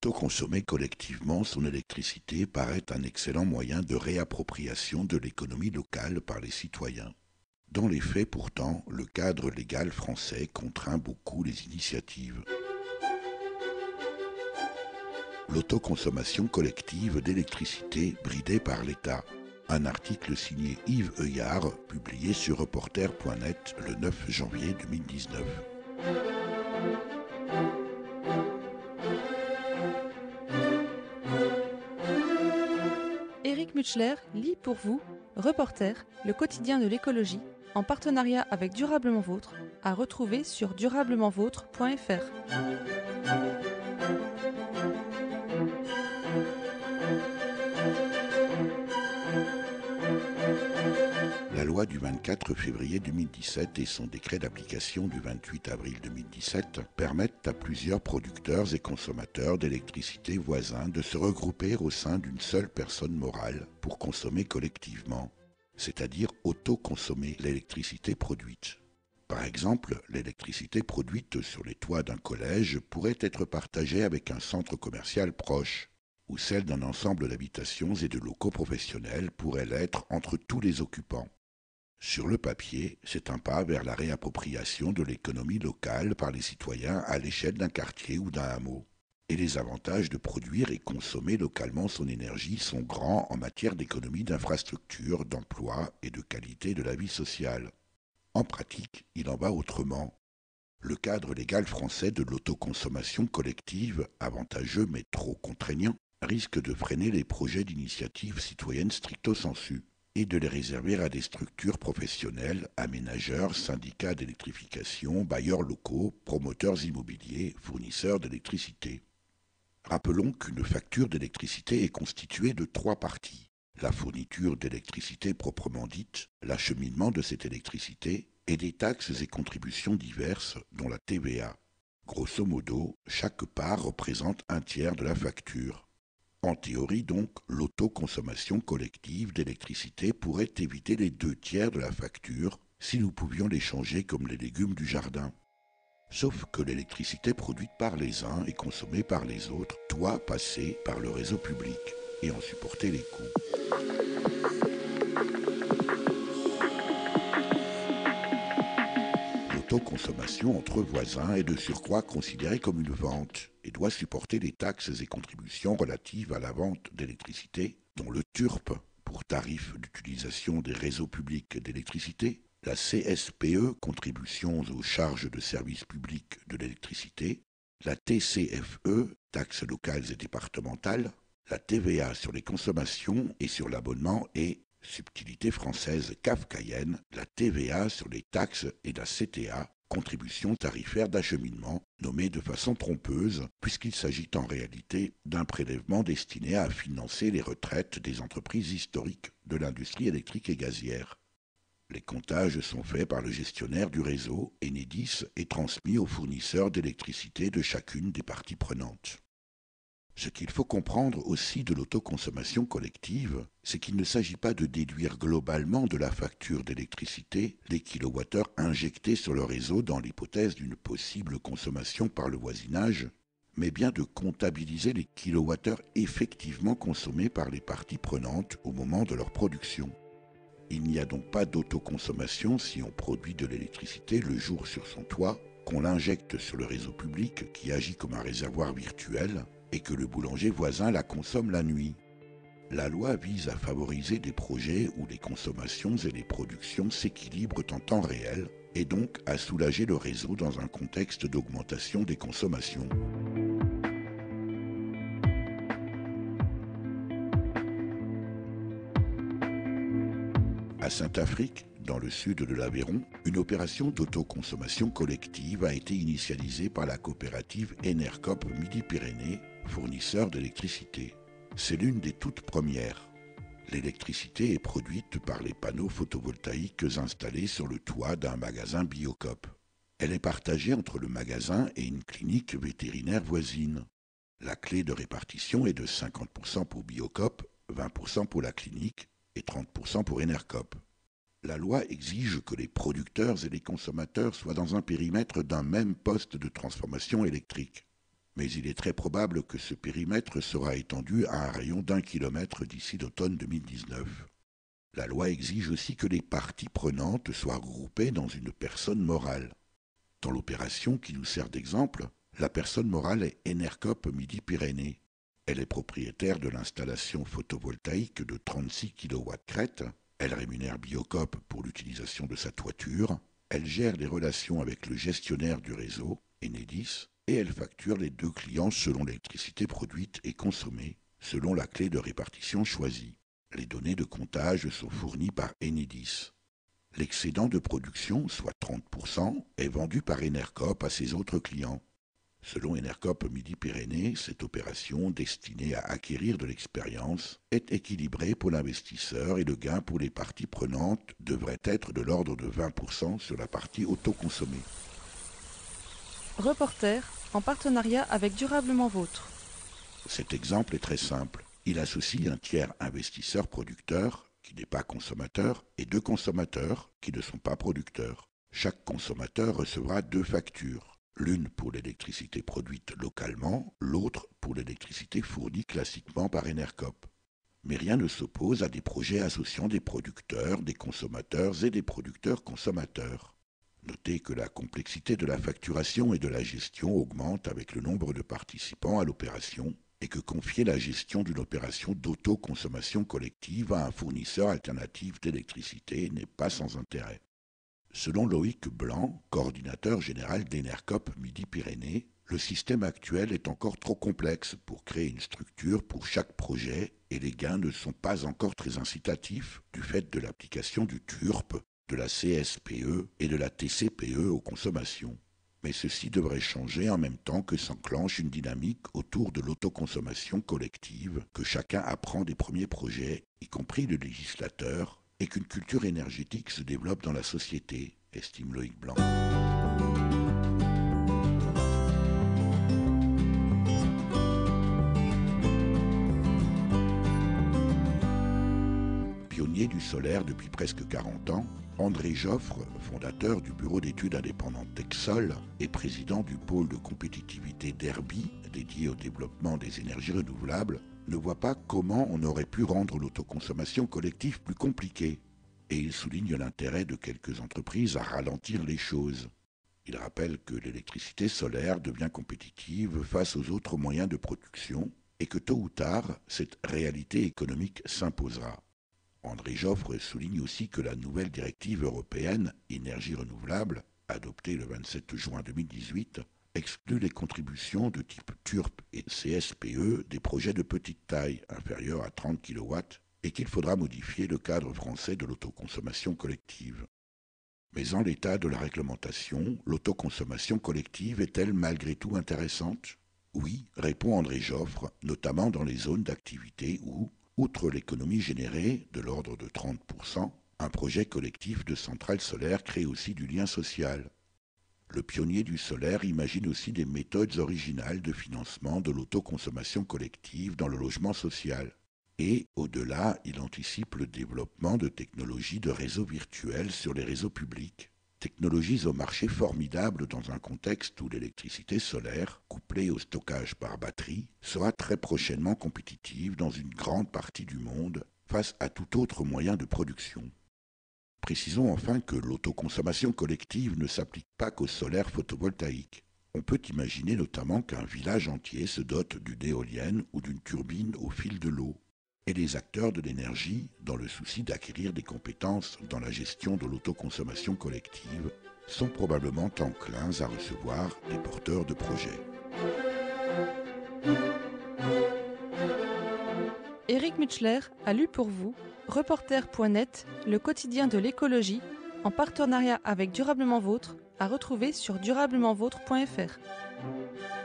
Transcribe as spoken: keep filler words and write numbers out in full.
Autoconsommer collectivement son électricité paraît un excellent moyen de réappropriation de l'économie locale par les citoyens. Dans les faits pourtant, le cadre légal français contraint beaucoup les initiatives. L'autoconsommation collective d'électricité bridée par l'État. Un article signé Yves Heuillard, publié sur reporter point net le neuf janvier deux mille dix-neuf. Éric Mutschler lit pour vous Reporter, le quotidien de l'écologie, en partenariat avec Durablement Vôtre, à retrouver sur durablement vôtre point f r. La loi du vingt-quatre février deux mille dix-sept et son décret d'application du vingt-huit avril deux mille dix-sept permettent à plusieurs producteurs et consommateurs d'électricité voisins de se regrouper au sein d'une seule personne morale pour consommer collectivement, c'est-à-dire autoconsommer l'électricité produite. Par exemple, l'électricité produite sur les toits d'un collège pourrait être partagée avec un centre commercial proche, ou celle d'un ensemble d'habitations et de locaux professionnels pourrait l'être entre tous les occupants. Sur le papier, c'est un pas vers la réappropriation de l'économie locale par les citoyens à l'échelle d'un quartier ou d'un hameau. Et les avantages de produire et consommer localement son énergie sont grands en matière d'économie d'infrastructures, d'emploi et de qualité de la vie sociale. En pratique, il en va autrement. Le cadre légal français de l'autoconsommation collective, avantageux mais trop contraignant, risque de freiner les projets d'initiative citoyenne stricto sensu et de les réserver à des structures professionnelles, aménageurs, syndicats d'électrification, bailleurs locaux, promoteurs immobiliers, fournisseurs d'électricité. Rappelons qu'une facture d'électricité est constituée de trois parties. La fourniture d'électricité proprement dite, l'acheminement de cette électricité et des taxes et contributions diverses, dont la T V A. Grosso modo, chaque part représente un tiers de la facture. En théorie donc, l'autoconsommation collective d'électricité pourrait éviter les deux tiers de la facture si nous pouvions l'échanger comme les légumes du jardin. Sauf que l'électricité produite par les uns et consommée par les autres doit passer par le réseau public et en supporter les coûts. L'autoconsommation entre voisins est de surcroît considérée comme une vente et doit supporter les taxes et contributions relatives à la vente d'électricité, dont le T U R P pour tarif d'utilisation des réseaux publics d'électricité, la C S P E, contributions aux charges de service public de l'électricité, la T C F E, taxes locales et départementales, la T V A sur les consommations et sur l'abonnement et, subtilité française kafkaïenne, la T V A sur les taxes et la C T A, contribution tarifaire d'acheminement, nommée de façon trompeuse, puisqu'il s'agit en réalité d'un prélèvement destiné à financer les retraites des entreprises historiques de l'industrie électrique et gazière. Les comptages sont faits par le gestionnaire du réseau, Enedis, et transmis aux fournisseurs d'électricité de chacune des parties prenantes. Ce qu'il faut comprendre aussi de l'autoconsommation collective, c'est qu'il ne s'agit pas de déduire globalement de la facture d'électricité les kilowattheures injectés sur le réseau dans l'hypothèse d'une possible consommation par le voisinage, mais bien de comptabiliser les kilowattheures effectivement consommés par les parties prenantes au moment de leur production. Il n'y a donc pas d'autoconsommation si on produit de l'électricité le jour sur son toit, qu'on l'injecte sur le réseau public qui agit comme un réservoir virtuel, et que le boulanger voisin la consomme la nuit. La loi vise à favoriser des projets où les consommations et les productions s'équilibrent en temps réel, et donc à soulager le réseau dans un contexte d'augmentation des consommations. À Saint-Affrique, dans le sud de l'Aveyron, une opération d'autoconsommation collective a été initialisée par la coopérative Enercop Midi-Pyrénées, fournisseur d'électricité. C'est l'une des toutes premières. L'électricité est produite par les panneaux photovoltaïques installés sur le toit d'un magasin Biocop. Elle est partagée entre le magasin et une clinique vétérinaire voisine. La clé de répartition est de cinquante pour cent pour Biocop, vingt pour cent pour la clinique et trente pour cent pour Enercop. La loi exige que les producteurs et les consommateurs soient dans un périmètre d'un même poste de transformation électrique. Mais il est très probable que ce périmètre sera étendu à un rayon d'un kilomètre d'ici l'automne deux mille dix-neuf. La loi exige aussi que les parties prenantes soient regroupées dans une personne morale. Dans l'opération qui nous sert d'exemple, la personne morale est Enercop Midi-Pyrénées. Elle est propriétaire de l'installation photovoltaïque de trente-six kilowatts crête, elle rémunère Biocop pour l'utilisation de sa toiture, elle gère les relations avec le gestionnaire du réseau, Enedis, et elle facture les deux clients selon l'électricité produite et consommée, selon la clé de répartition choisie. Les données de comptage sont fournies par Enedis. L'excédent de production, soit trente pour cent, est vendu par Enercop à ses autres clients. Selon Enercop Midi-Pyrénées, cette opération, destinée à acquérir de l'expérience, est équilibrée pour l'investisseur et le gain pour les parties prenantes devrait être de l'ordre de vingt pour cent sur la partie autoconsommée. Reporter, en partenariat avec Durablement Vôtre. Cet exemple est très simple. Il associe un tiers investisseur producteur, qui n'est pas consommateur, et deux consommateurs, qui ne sont pas producteurs. Chaque consommateur recevra deux factures, l'une pour l'électricité produite localement, l'autre pour l'électricité fournie classiquement par Enercop. Mais rien ne s'oppose à des projets associant des producteurs, des consommateurs et des producteurs-consommateurs. Notez que la complexité de la facturation et de la gestion augmente avec le nombre de participants à l'opération et que confier la gestion d'une opération d'autoconsommation collective à un fournisseur alternatif d'électricité n'est pas sans intérêt. Selon Loïc Blanc, coordinateur général d'Enercop Midi-Pyrénées, le système actuel est encore trop complexe pour créer une structure pour chaque projet et les gains ne sont pas encore très incitatifs du fait de l'application du T U R P, de la C S P E et de la T C P E aux consommations. Mais ceci devrait changer en même temps que s'enclenche une dynamique autour de l'autoconsommation collective, que chacun apprend des premiers projets, y compris le législateur, et qu'une culture énergétique se développe dans la société, estime Loïc Blanc. Pionnier du solaire depuis presque quarante ans, André Joffre, fondateur du bureau d'études indépendantes Texol et président du pôle de compétitivité d'Herby, dédié au développement des énergies renouvelables, ne voit pas comment on aurait pu rendre l'autoconsommation collective plus compliquée. Et il souligne l'intérêt de quelques entreprises à ralentir les choses. Il rappelle que l'électricité solaire devient compétitive face aux autres moyens de production et que tôt ou tard, cette réalité économique s'imposera. André Joffre souligne aussi que la nouvelle directive européenne énergie renouvelable, adoptée le vingt-sept juin deux mille dix-huit, exclut les contributions de type T U R P et C S P E des projets de petite taille, inférieurs à trente kilowatts, et qu'il faudra modifier le cadre français de l'autoconsommation collective. Mais en l'état de la réglementation, l'autoconsommation collective est-elle malgré tout intéressante ? Oui, répond André Joffre, notamment dans les zones d'activité où, outre l'économie générée, de l'ordre de trente pour cent, un projet collectif de centrale solaire crée aussi du lien social. Le pionnier du solaire imagine aussi des méthodes originales de financement de l'autoconsommation collective dans le logement social. Et, au-delà, il anticipe le développement de technologies de réseaux virtuels sur les réseaux publics, technologies au marché formidable dans un contexte où l'électricité solaire, couplée au stockage par batterie, sera très prochainement compétitive dans une grande partie du monde face à tout autre moyen de production. Précisons enfin que l'autoconsommation collective ne s'applique pas qu'au solaire photovoltaïque. On peut imaginer notamment qu'un village entier se dote d'une éolienne ou d'une turbine au fil de l'eau. Et les acteurs de l'énergie, dans le souci d'acquérir des compétences dans la gestion de l'autoconsommation collective, sont probablement enclins à recevoir des porteurs de projets. Éric Mutschler a lu pour vous Reporter point net, le quotidien de l'écologie, en partenariat avec Durablement Vôtre, à retrouver sur durablement vôtre point f r.